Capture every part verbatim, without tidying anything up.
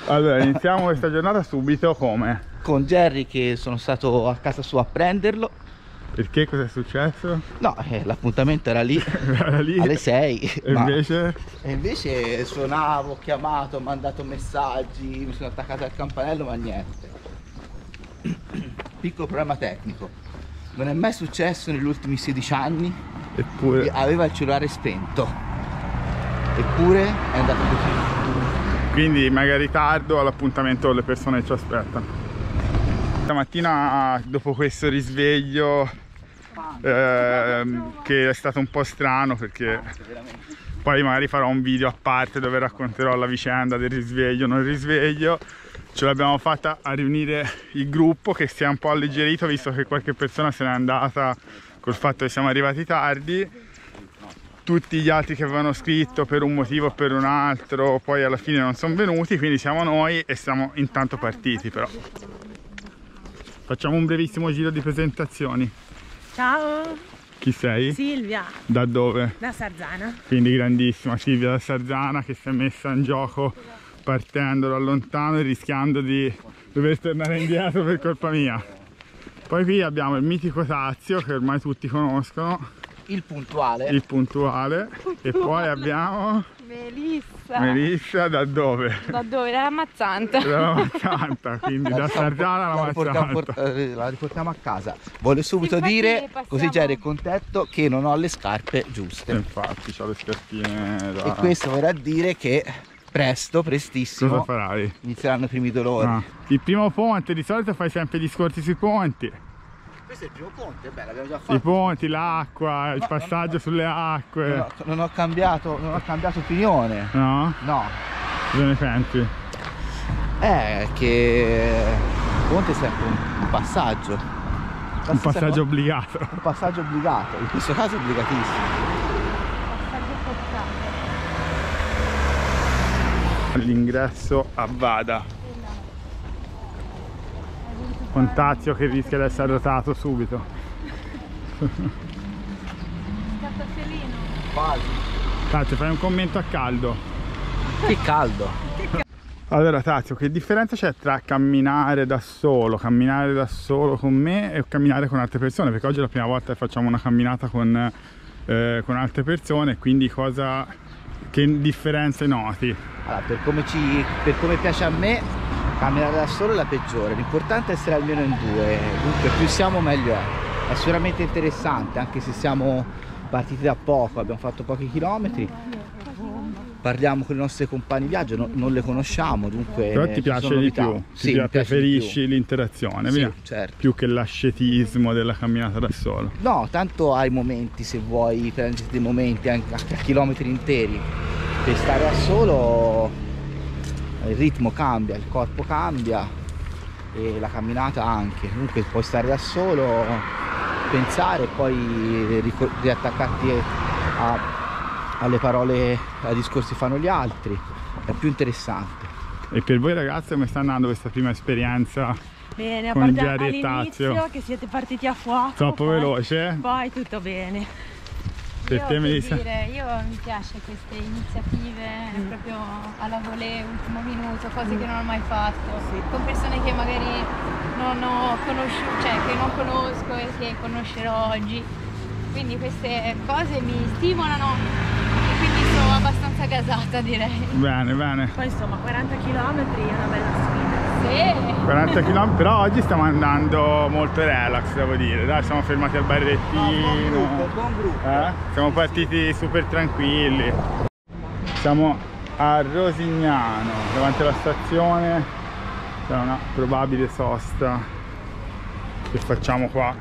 Allora, iniziamo questa giornata subito come? Con Jerry che sono stato a casa sua a prenderlo. Perché? Cosa è successo? No, eh, l'appuntamento era lì, era lì alle sei. E ma... invece? E invece suonavo, ho chiamato, ho mandato messaggi, mi sono attaccato al campanello, ma niente. Piccolo problema tecnico. Non è mai successo negli ultimi sedici anni. Eppure aveva il cellulare spento. Eppure è andato così. Quindi magari ritardo all'appuntamento con le persone che ci aspettano. Stamattina dopo questo risveglio eh, che è stato un po' strano, perché poi magari farò un video a parte dove racconterò la vicenda del risveglio, non risveglio. Ce l'abbiamo fatta a riunire il gruppo, che si è un po' alleggerito visto che qualche persona se n'è andata col fatto che siamo arrivati tardi. Tutti gli altri che avevano scritto per un motivo o per un altro poi alla fine non sono venuti, quindi siamo noi e siamo intanto partiti. Però facciamo un brevissimo giro di presentazioni. Ciao! Chi sei? Silvia. Da dove? Da Sarzana. Quindi grandissima Silvia da Sarzana, che si è messa in gioco partendo da lontano e rischiando di dover tornare indietro per colpa mia. Poi qui abbiamo il mitico Tazio, che ormai tutti conoscono. Il puntuale. Il puntuale. E poi abbiamo Melissa. Melissa da dove? Da dove? Dalla Mazzanta. Dalla Mazzanta, quindi da Sarzana alla Mazzanta. La riportiamo a casa. Voglio subito sì, dire, passiamo... così Jerry è contento, che non ho le scarpe giuste. E infatti ho le scarpine da... E questo vorrà dire che presto, prestissimo, cosa farai? Inizieranno i primi dolori. Ah. Il primo ponte, di solito fai sempre discorsi sui ponti. Questo è il primo ponte, beh, l'abbiamo già fatto. I ponti, l'acqua, no, il passaggio non, sulle acque. Non ho, non ho cambiato, non ho cambiato opinione. No? No. Cosa ne pensi? Eh, che il ponte è sempre un, un passaggio. Un passaggio obbligato. Un passaggio obbligato, in questo caso obbligatissimo. All'ingresso a Vada, con Tazio che rischia di essere rotato subito. Scattafielino. Quasi. Tazio, fai un commento a caldo. Che caldo. Allora Tazio, che differenza c'è tra camminare da solo, camminare da solo con me e camminare con altre persone? Perché oggi è la prima volta che facciamo una camminata con, eh, con altre persone, quindi cosa, che differenze noti? Allora, per come, ci, per come piace a me, camminare da solo è la peggiore. L'importante è essere almeno in due, dunque più siamo meglio è. È sicuramente interessante, anche se siamo partiti da poco, abbiamo fatto pochi chilometri. Parliamo con i nostri compagni di viaggio, no, non le conosciamo, dunque. Però ti piace di più, ti sì, piace, preferisci l'interazione, sì, certo. Più che l'ascetismo della camminata da solo. No, tanto hai momenti, se vuoi prendere dei momenti anche a chilometri interi. Per stare da solo il ritmo cambia, il corpo cambia e la camminata anche. Comunque puoi stare da solo, pensare e poi riattaccarti a, alle parole, ai discorsi che fanno gli altri. È più interessante. E per voi ragazzi come sta andando questa prima esperienza? Bene, a con parte Jerry e Tazio, che siete partiti a fuoco. Troppo poi, veloce? Poi tutto bene. Per io, te, per Melissa? dire, io mi piace queste iniziative mm. proprio alla volée, ultimo minuto, cose mm. che non ho mai fatto, sì. Con persone che magari non ho conosciuto, cioè che non conosco e che conoscerò oggi. Quindi queste cose mi stimolano e quindi sono abbastanza gasata, direi. Bene, bene. Poi insomma quaranta chilometri è una bella sfida. Sì. quaranta chilometri, però oggi stiamo andando molto relax, devo dire. Dai, siamo fermati al barrettino. No, buon gruppo, buon gruppo. Eh? Siamo partiti super tranquilli. Siamo a Rosignano, davanti alla stazione. C'è una probabile sosta che facciamo qua,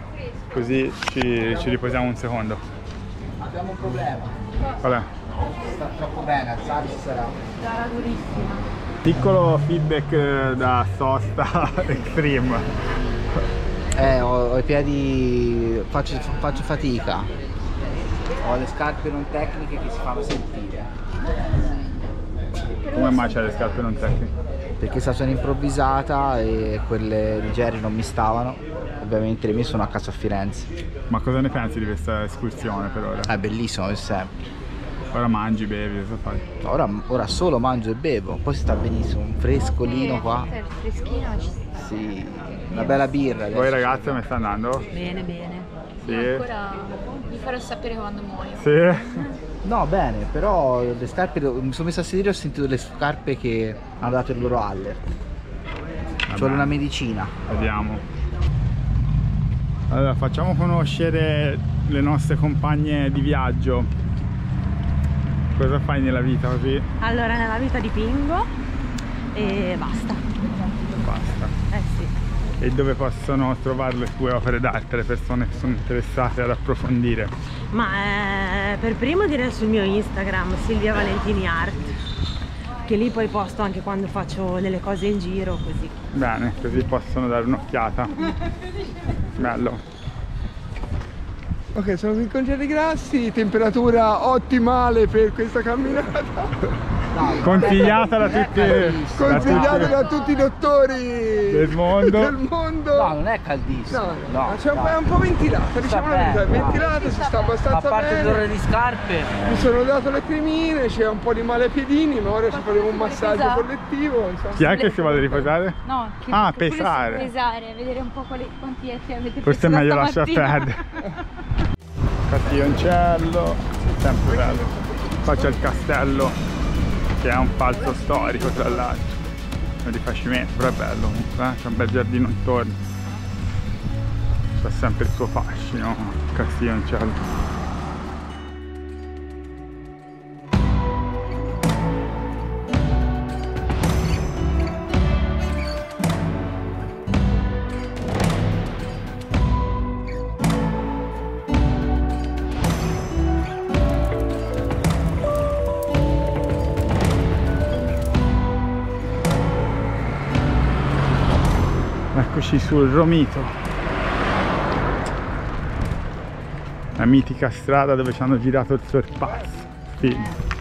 così ci, ci riposiamo un secondo. Abbiamo un problema. Qual è? Sta troppo bene, alzarsi sarà. Gara durissima. Piccolo feedback da sosta extreme. Eh, ho, ho i piedi, faccio, faccio fatica. Ho le scarpe non tecniche che si fanno sentire. Come mai c'è le scarpe non tecniche? Perché è stata un'improvvisata e quelle di Jerry non mi stavano. Ovviamente le mie sono a casa a Firenze. Ma cosa ne pensi di questa escursione per ora? È bellissimo, per sempre. Ora mangi, bevi, cosa fai? Ora, ora solo mangio e bevo, poi si sta benissimo, un frescolino qua. Il freschino ci sta. Sì, una bella birra. Voi adesso. ragazzi come sta andando? Bene, bene. Sì. Io ancora vi farò sapere quando muoio. Sì? No, bene, però le scarpe, mi sono messo a sedere e ho sentito delle scarpe che hanno dato il loro allert. Ci vuole una medicina. Vediamo. Allora, facciamo conoscere le nostre compagne di viaggio. Cosa fai nella vita così? Allora, nella vita dipingo e basta. Basta. Eh sì. E dove possono trovare le tue opere d'arte le persone che sono interessate ad approfondire? Ma eh, per primo direi sul mio Instagram, Silvia Valentini Art, che lì poi posto anche quando faccio delle cose in giro, così. Bene, così possono dare un'occhiata. Bello. Ok, sono qui con Jerry Grassi, temperatura ottimale per questa camminata. Dai, Consigliata da non è tutti, caldissimo. Consigliato tutti da tutti i dottori del mondo. del mondo. No, non è caldissimo. No, No, c'è un po', dai. è un po' ventilata, diciamo la bene, verità, è dai. ventilata, si sta A abbastanza parte il dolore bene. di scarpe. Mi sono dato le cremine, c'è un po' di male ai piedini, ma ora ci faremo un massaggio Esatto. collettivo. Insomma. Chi è che si vuole riposare? No, che, Ah, che pure pesare. si- pesare, vedere un po' quali, quanti etti avete Forse è preso meglio lasciar stamattina. perdere. Castioncello, sempre bello. Qua c'è il castello, che è un palazzo storico tra l'altro. Un rifacimento, però è bello comunque, eh? C'è un bel giardino intorno. C'ha sempre il suo fascino, Castioncello. Eccoci sul Romito, la mitica strada dove ci hanno girato il sorpasso. Sì.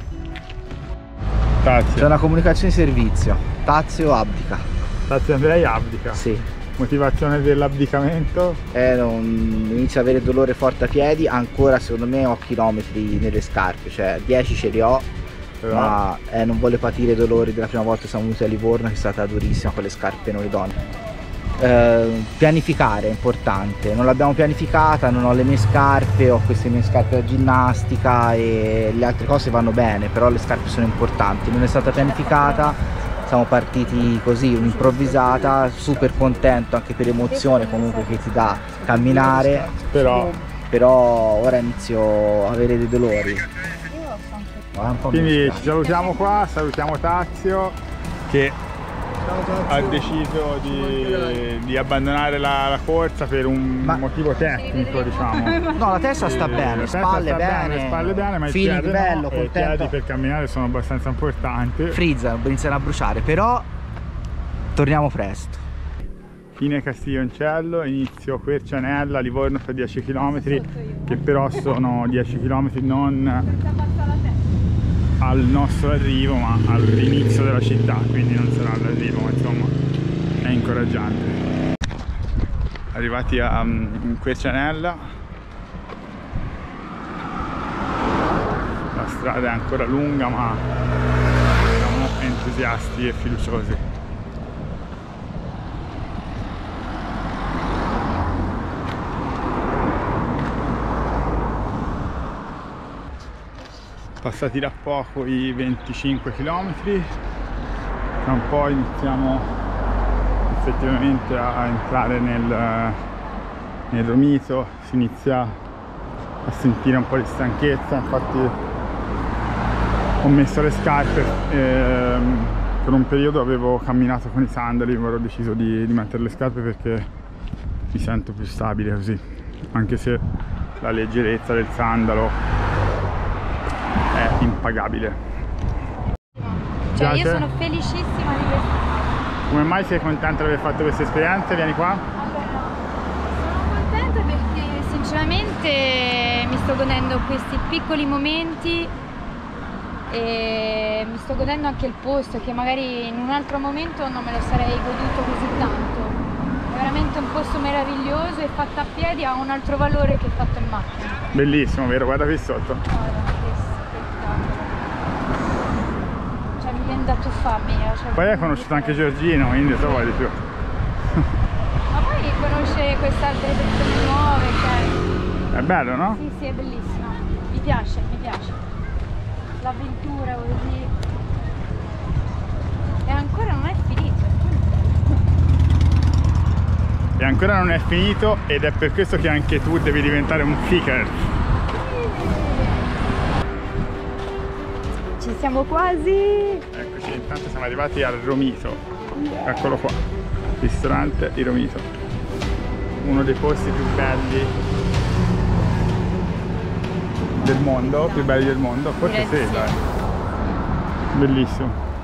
C'è Grazie. una comunicazione di servizio. Tazio abdica. Grazie Andrei, abdica. Sì. Motivazione dell'abdicamento? Eh, non, inizio ad avere dolore forte a piedi, ancora secondo me ho chilometri nelle scarpe, cioè dieci ce li ho, Però- ma eh, non voglio patire i dolori della prima volta che siamo venuti a Livorno, che è stata durissima con le scarpe noi donne. Eh, pianificare è importante, non l'abbiamo pianificata, non ho le mie scarpe, ho queste mie scarpe da ginnastica e le altre cose vanno bene, però le scarpe sono importanti, non è stata pianificata, siamo partiti così, un'improvvisata, super contento anche per l'emozione comunque che ti dà camminare, Però, però ora inizio a avere dei dolori. Ma è un po' mi quindi dispiace. ci salutiamo qua, salutiamo Tazio che ha deciso di, di abbandonare la, la corsa per un Ma- motivo tecnico, diciamo. No, la testa sta Eh, bene, la testa spalle sta bene, spalle bene, ma il feeling piede bello, no, e i contento. piedi per camminare sono abbastanza importanti. Frizza, iniziano a bruciare, però torniamo presto. Fine Castioncello, inizio Quercianella, Livorno fa dieci chilometri, che però sono dieci chilometri non al nostro arrivo ma all'inizio della città, quindi non sarà all'arrivo, ma insomma è incoraggiante. Arrivati a um, Quercianella, la strada è ancora lunga ma siamo entusiasti e fiduciosi. Passati da poco i venticinque chilometri, tra un po' iniziamo effettivamente a entrare nel, nel Romito, si inizia a sentire un po' di stanchezza, infatti ho messo le scarpe, ehm, per un periodo avevo camminato con i sandali, ora ho deciso di, di mettere le scarpe perché mi sento più stabile così, anche se la leggerezza del sandalo è impagabile. Cioè io Piace? sono felicissima di questo. Come mai sei contenta di aver fatto questa esperienza? Vieni qua? Allora, sono contenta perché sinceramente mi sto godendo questi piccoli momenti e mi sto godendo anche il posto che magari in un altro momento non me lo sarei goduto così tanto. È veramente un posto meraviglioso e fatto a piedi ha un altro valore che fatto in macchina. Bellissimo, vero? Guarda qui sotto. Guarda, che spettacolo. viene da tuffarmi. Cioè, Poi hai conosciuto anche Giorgino, quindi so vuoi di più. ma poi conoscere queste altre persone nuove, cioè... È bello, no? Sì, sì, è bellissimo. Mi piace, mi piace. L'avventura così. E ancora non è finito. E ancora non è finito ed è per questo che anche tu devi diventare un ficker. Ci siamo quasi. Eccoci, intanto siamo arrivati al Romito. Eccolo qua, ristorante Il Romito. Uno dei posti più belli del mondo, più belli del mondo, forse sì, dai. Bellissimo.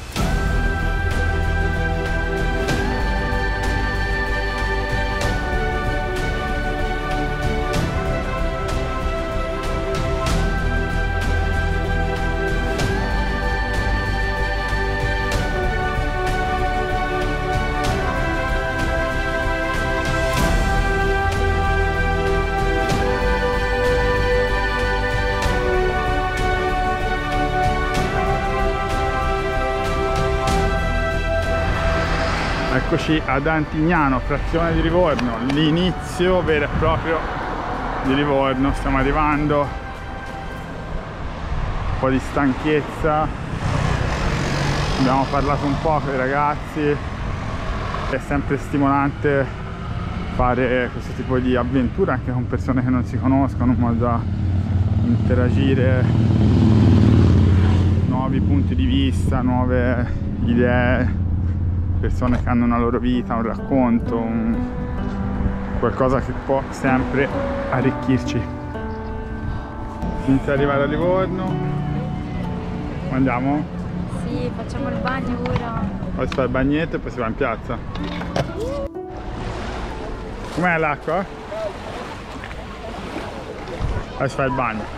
Eccoci ad Antignano, frazione di Livorno, l'inizio vero e proprio di Livorno. Stiamo arrivando, un po' di stanchezza, abbiamo parlato un po' con i ragazzi, è sempre stimolante fare questo tipo di avventura anche con persone che non si conoscono, in modo da interagire, nuovi punti di vista, nuove idee, persone che hanno una loro vita, un racconto, un... qualcosa che può sempre arricchirci. Finita di arrivare a Livorno, andiamo? Sì, facciamo il bagno ora. Poi si fa il bagnetto e poi si va in piazza. Com'è l'acqua? Poi si fa il bagno.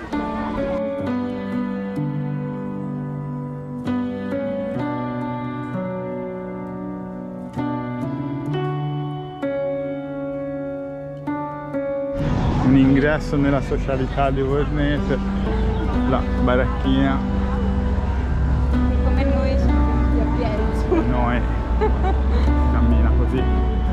Un ingresso nella socialità livornese, la baracchina. Come noi sono venuti a piedi. Noi cammina così.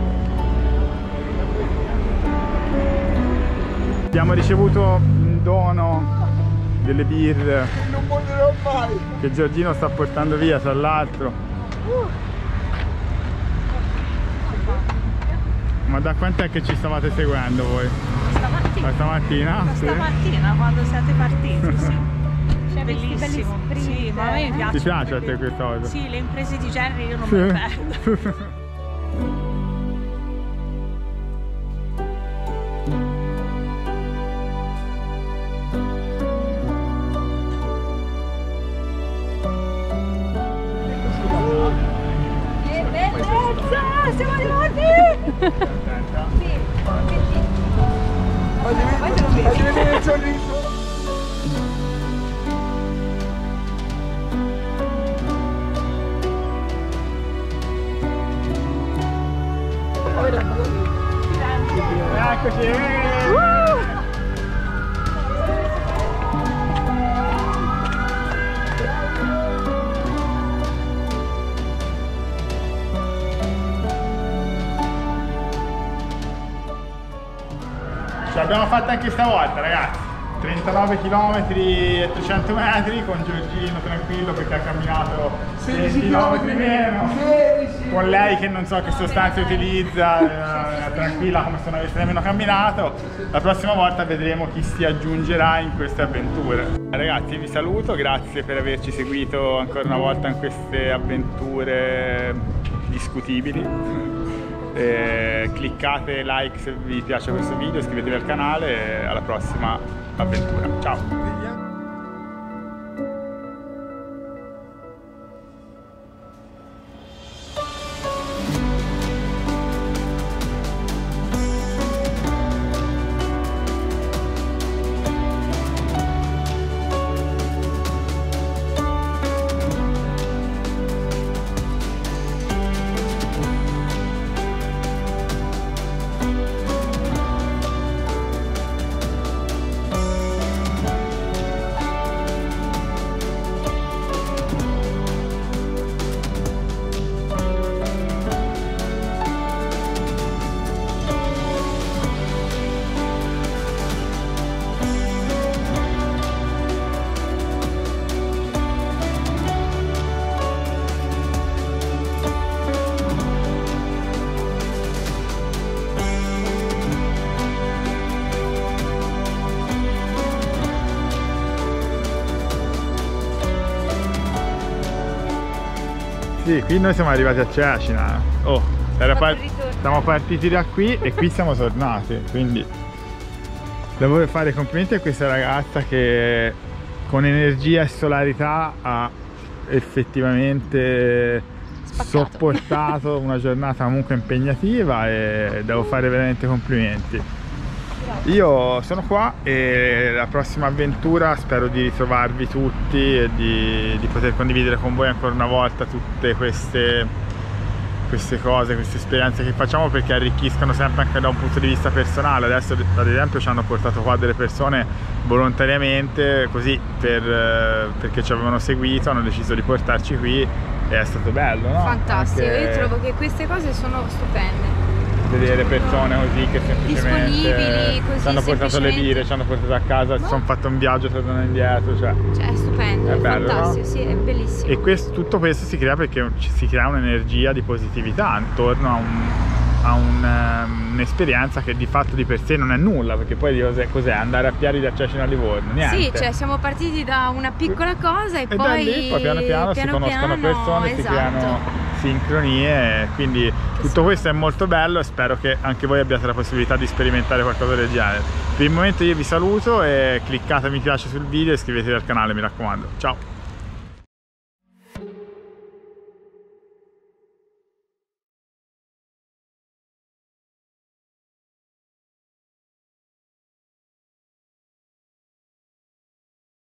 Abbiamo ricevuto un dono delle birre Non morirò mai! che Giorgino sta portando via, tra l'altro. Ma da quant'è che ci stavate seguendo voi? Stamattina. Da stamattina? Da Sì. stamattina quando siete partiti, sì. Cioè, Bellissimo. belli sprint. Sì, ma a me mi piace. Ti piace a te questa cosa? Sì, le imprese di Jerry io non me le perdo. Che bellezza! Siamo arrivati! Sì, Fagli vedere, fagli vedere il sorriso! Eccoci! Ce l'abbiamo fatta anche stavolta, ragazzi. trentanove chilometri e trecento metri con Giorgino tranquillo perché ha camminato sedici chilometri meno. Con lei che non so che sostanze utilizza, eh, tranquilla come se non avesse nemmeno camminato. La prossima volta vedremo chi si aggiungerà in queste avventure. Ragazzi, vi saluto, grazie per averci seguito ancora una volta in queste avventure discutibili. Eh, cliccate like se vi piace questo video, iscrivetevi al canale e alla prossima avventura. Ciao! Sì, qui noi siamo arrivati a Cecina. Oh, era Fatto par- il ritorno. siamo partiti da qui e qui siamo tornati, quindi devo fare complimenti a questa ragazza che con energia e solarità ha effettivamente Spaccato. sopportato una giornata comunque impegnativa e devo fare veramente complimenti. Io sono qua e la prossima avventura spero di ritrovarvi tutti e di, di poter condividere con voi ancora una volta tutte queste, queste cose, queste esperienze che facciamo, perché arricchiscono sempre anche da un punto di vista personale. Adesso ad esempio ci hanno portato qua delle persone volontariamente così per, perché ci avevano seguito, hanno deciso di portarci qui e è stato bello, no? Fantastico, Anche io trovo che queste cose sono stupende. vedere persone così che semplicemente Disponibili, così ci hanno portato le semplicemente. birre, ci hanno portato a casa, ci No. sono fatto un viaggio, tornano indietro, cioè. Cioè è stupendo, È è, bello, fantastico, no? sì, è bellissimo. E questo, tutto questo si crea perché ci si crea un'energia di positività intorno a un a un, um, un'esperienza che di fatto di per sé non è nulla, perché poi di cos'è, cos'è? Andare a Piari da Cecina a Livorno? Niente. Sì, cioè siamo partiti da una piccola cosa e, e poi da lì poi piano piano, si conoscono piano, persone, esatto. si creano sincronie, quindi tutto questo è molto bello e spero che anche voi abbiate la possibilità di sperimentare qualcosa del genere. Per il momento io vi saluto e cliccate mi piace sul video e iscrivetevi al canale, mi raccomando. Ciao!